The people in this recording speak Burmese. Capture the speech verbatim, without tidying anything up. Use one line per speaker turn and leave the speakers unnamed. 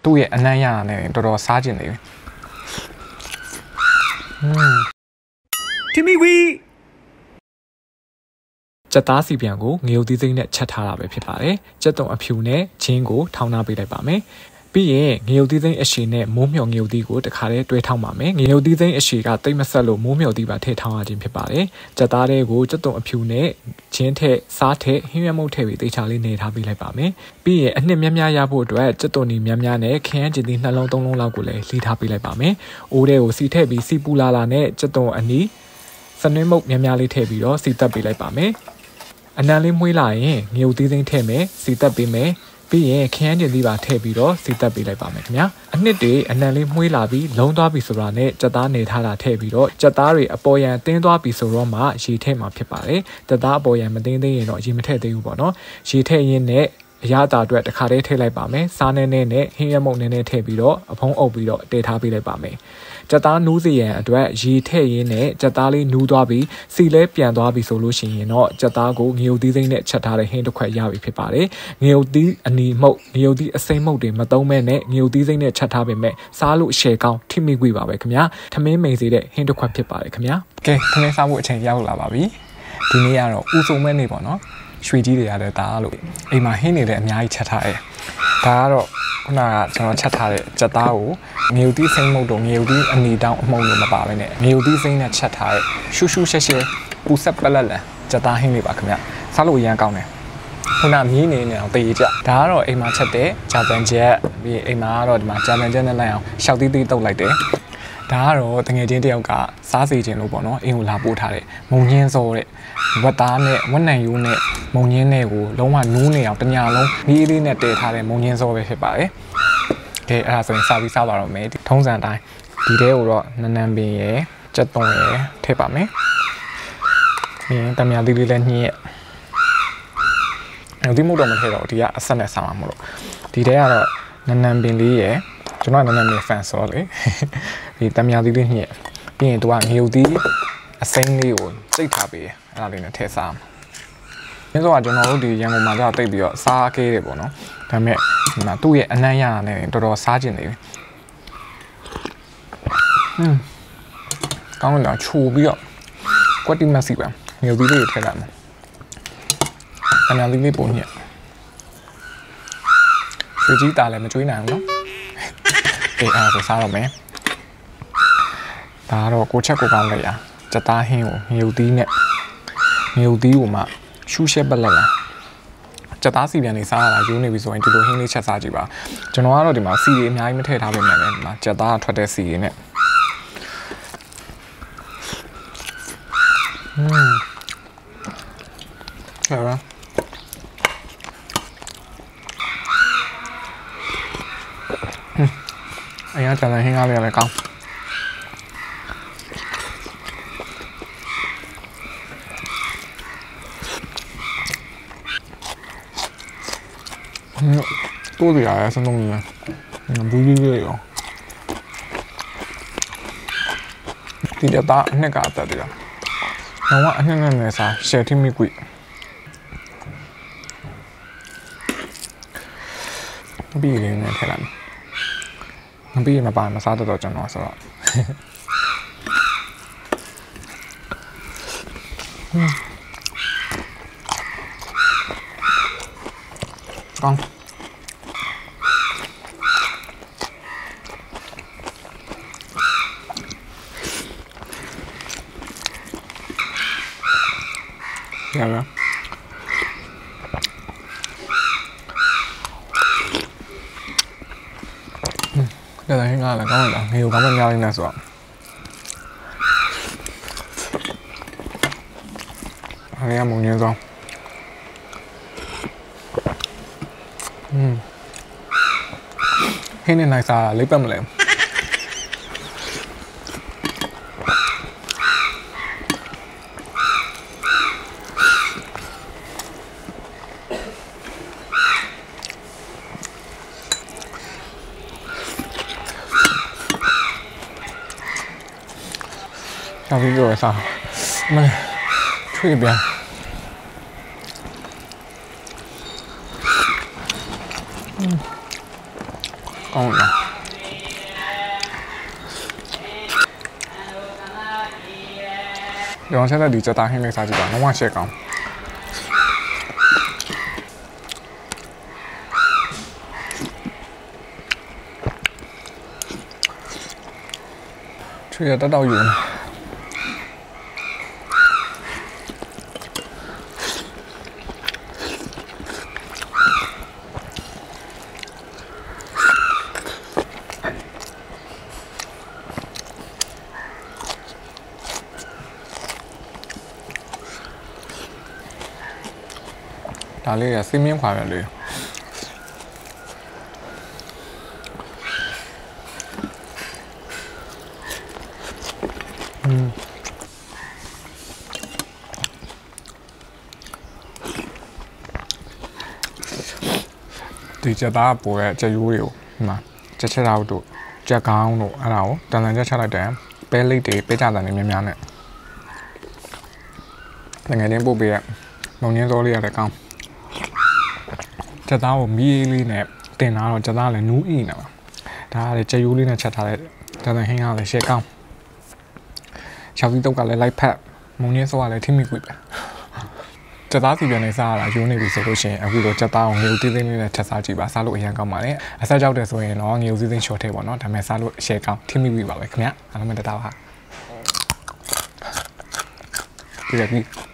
သူ့ရဲ့အနံ့ရနဲ့တော်တော်စားကျင်နေပြီอืมတီမီဝီကြက်သားစီပြန်ကိုငရုတ်သီးစိမ့်နဲ့ချက်ထားတာပဲဖြစ်ပါတယ်ကြက်သွန်အဖြူနဲ့ချင်းကိုထောင်းထားပေးလိုက်ပါမယ်ပြီးရင်ငရုတ်သီးစိမ့်အရှည်နဲ့မိုးမြော်ငရုတ်သီးကိုတခါတည်းတွဲထောင်းပါမယ်ငရုတ်သီးစိမ့်အရှည်ကတိတ်မဆက်လို့မိုးမြော်သီးပါထည့်ထောင်းရခြင်းဖြစ်ပါတယ်ကြက်သားတွေကိုကြက်သွန်အဖြူနဲ့ချင်းထည့်စားထည့်ဟင်းရွက်မုတ်ထည့်ပြီးတေချာလေးနေထားပေးလိုက်ပါမယ်ပြီးရင်အနှစ်များများရဖို့အတွက်ကြက်သွန်နီများများနဲ့ခရမ်းကျင်သီးနှလုံးသုံးလုံးလောက်ကိုလည်းလှီးထားပေးလိုက်ပါမယ်အိုးတွေကိုစီထည့်ပြီးစီပူလာလာနဲ့ကြက်သွန်အနီးစနွေးမုတ်များများလေးထည့်ပြီးတော့စီတက်ပေးလိုက်ပါမယ်အနံလေးမွှေးလာရင်ငရုတ်သီးစိမ့်ထည့်မယ်စီတက်ပေးမယ်ပြီးရင်ခရမ်းကျင်သီးပါထည့်ပြီးတော့စီတက်ပေးလိုက်ပါမယ်ခင်ဗျာအနှစ်တွေအနံလေးမွှေးလာပြီးလုံးသွားပြီဆိုတာနဲ့ကြက်သားနေထားတာထည့်ပြီးတော့ကြက်သားတွေအပေါ်ရန်တင်းသွားပြီဆိုတော့မှရေထည့်မှာဖြစ်ပါတယ်ကြက်သားအပေါ်ရန်မတင်းသေးရင်တော့ရေမထည့်သေးဘူးပေါ့နော်ရေထည့်ရင်းနဲ့အရသာအတွက်တစ်ခါတည်းထည့်လိုက်ပါမယ်စားနေနေနဲ့ဟင်းရမုတ်နေနေထည့်ပြီးတော့အဖုံးအုပ်ပြီးတော့တည်ထားပေးလိုက်ပါမယ်ကြက်သားနူးစီရန်အတွက်ရေထည့်ရင်းနဲ့ကြက်သားလေးနူးသွားပြီးစီလဲပြန်သွားပြီဆိုလို့ရှိရင်တော့ကြက်သားကိုငရုတ်သီးစိမ့်နဲ့ချက်ထားတဲ့ဟင်းတစ်ခွက်ရပြီဖြစ်ပါတယ်ငရုတ်သီးအနီမုတ်ငရုတ်သီးအစိမ့်မုတ်တွေမသုံးမဲနဲ့ငရုတ်သီးစိမ့်နဲ့ချက်ထားပေမဲ့စားလို့ရှယ်ကောင်းထိမိခွေပါပဲခင်ဗျာထမင်းမိန်စေတဲ့ဟင်းတစ်ခွက်ဖြစ်ပါတယ်ခင်ဗျာကဲထမင်းစားဖို့အချိန်ရောက်လာပါပြီဒီနေ့ကတော့ဥစုံမဲနေပေါ့နော်ရွှေကြီးတွေရတယ်ဒါလို့အိမ်မှာဟင်းနေတဲ့အများကြီးချက်ထားတယ်ဒါကတော့ခုနကကျွန်တော်ချက်ထားတဲ့ကြက်သားကိုငရုတ်သီးစိမ့်မုတ်တို့ငရုတ်သီးအနီတောင်အမှုံလို့မပါဘဲနဲ့ငရုတ်သီးစိမ့်နဲ့ချက်ထားတဲ့ရှူးရှူးရှဲရှဲပူဆက်ပလက်လန်ကြက်သားဟင်းလေးပါခင်ဗျစားလို့အရန်ကောင်းတယ်ခုနမြင်းနေနေအောင်တည်ကြဒါကတော့အိမ်မှာချက်တဲ့ဂျာပန်ချက်ပြီးအိမ်မှာကတော့ဒီမှာဂျာပန်ချက်နဲ့လိုက်အောင်ရှောက်သီးသီးတုပ်လိုက်တယ်ဒါကတော့တငယ်ချင်းတယောက်ကစားစီခြင်းလို့ပေါ့နော်အိမ်ကိုလာပို့ထားတဲ့မုံညင်းစောတဲ့ဝက်သားနဲ့ဝက်နံရိုးနဲ့မုံညင်းနဲ့ကိုလုံးဝနူးနေအောင်တညာလုံးမီးလေးနဲ့တည်ထားတဲ့မုံညင်းစောပဲဖြစ်ပါတယ်ကဲအဲ့ဒါဆိုရင်စားပြီးစားပါတော့မယ်ထုံးစံအတိုင်းဒီထဲကိုတော့နန်းနန်းပင်ရယ်ကြက်သွန်ရယ်ထည့်ပါမယ်ပြီးရင်တမယာသီးလေးလည်းညှက်အဲ့ဒီမုတ်တော့မထည့်တော့ဒီကအဆက်နဲ့စားမှာမလို့ဒီထဲကတော့နန်းနန်းပင်လေးရယ်ကျွန်တော်ကနန်းနန်းပင် fan ဆိုလေဒီတမယာသီးလေးညှက်ပြီးရင်သူကငရုတ်သီးအစိမ်းလေးကိုစိတ်ထားပေးတယ်အဲ့ဒါလေးနဲ့ထည့်စားမှာ။င်းဆိုတော့ကျွန်တော်တို့ဒီရန်ကုန်မှာကျတော့တိတ်ပြီးတော့စားခဲတယ်ပေါ့နော်။ဒါပေမဲ့ဒီမှာသူ့ရဲ့အနံ့ရနဲ့တော်တော်စားကျင်နေပြီ။ဟွန်းကောင်းလာချိုပြီးတော့ကွက်တိမက်စီပါငရုတ်သီးလေးထည့်လိုက်မှာ။အနံ့သီးလေးပုံညက်။ရွှေကြီးတာလည်းမကျွေးနိုင်ဘူးနော်။အေးအဲ့ဒါစားတော့မယ်။ဒါကတော့ကိုချက်ကိုကောင်းလိုက်ရ။ကြက်သားဟင်းကိုငရုတ်သီးနဲ့ငရုတ်သီးကိုမှရှူးရှက်ပလက်လာကြက်သားစီပြန်နေစားရတာယူနေပြီဆိုရင်ဒီလိုဟင်းလေးချက်စားကြည့်ပါကျွန်တော်ကတော့ဒီမှာစီတွေအများကြီးမထည့်ထားပေမဲ့လည်းဒီမှာကြက်သားထွက်တဲ့စီတွေနဲ့อืมဟဲ့လားအဲ့ရကြတဲ့ဟင်းကားလေးလည်းကောင်း多的呀，山东人，嗯，不是这个，ဒီကြတာအနှစ်ကတည်းကတော့အနှစ်နဲ့နဲ့စားရှယ်ထမိကွေပြီးရင်းနဲ့ထည့်လိုက်မပြီးမပါမစားတော့ကျွန်တော်ဆိုတော့ကောင်းရပါဒါလည်းငါလည်းကောင်းလားငေကိုကောင်းမများနေဆိုတော့အားရမုံညင်းဆောင်อืมဟင်းနေနိုင်စားလေးပတ်မလဲ下回给我啥？妈的，吹边。嗯， ကောင်းလားရောချက်တဲ့ဒီချက်သားဟင်းလေးစားကြည့်ပါလုံးဝရှက်ကောင်းချွေရတက်တော့ယူနေဒါလေးကစီးမင်းခွာရလေอืมဒီချက်သားပေါ်ရဲ့ချက်ရိုးတွေကိုဒီမှာချက်ချက်တော့တို့ချက်ကောင်းတို့အဲ့ဒါကိုတန်တန်ချက်ချက်လိုက်တယ်ပဲလိတ်တွေပဲကြတယ်များများနဲ့ငယ်ချင်းပို့ပေးရမုံငင်းစောလေးရတဲ့ကောင်းချက်သားကိုမီးလေးနဲ့တင်လာတော့ချက်သားလည်းနူးအီနေပါဒါကလည်းချက်ရိုးလေးနဲ့ချက်ထားတဲ့တန်တန်ဟင်းကလည်းရှယ်ကောင်းချောက်သီးတုပ်ကလည်းလိုက်ဖက်မုံငင်းစောကလည်းထိမိကွေပဲချက်သားစီပြန်နေစားရတာယူနေပြီဆိုလို့ရှိရင်အခုတော့ချက်သားကိုငရုတ်သေးသေးလေးနဲ့ထပ်စားကြည့်ပါစားလို့အရင်ကောင်းပါလေအဆက်ကြောက်တယ်ဆိုရင်တော့ငရုတ်သေးသေးရှော့ထဲပေါ့နော်ဒါပေမဲ့စားလို့ရှယ်ကောင်းထိမိပြီပါပဲခင်ဗျအားလုံးပဲတတားပါဒီကနေ့